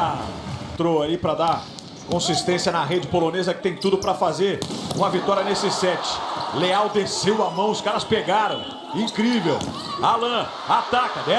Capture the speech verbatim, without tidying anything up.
Entrou aí para dar consistência na rede polonesa, que tem tudo para fazer uma vitória nesse set. Leal desceu a mão, os caras pegaram. Incrível. Alan ataca.